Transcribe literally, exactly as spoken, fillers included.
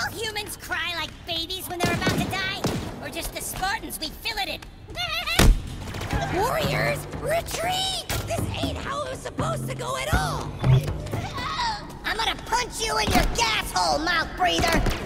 all humans cry like babies when they're about to die? Or just the Spartans we filleted? Warriors, retreat! This ain't how it was supposed to go at all! I'm gonna punch you in your gas hole, mouth breather!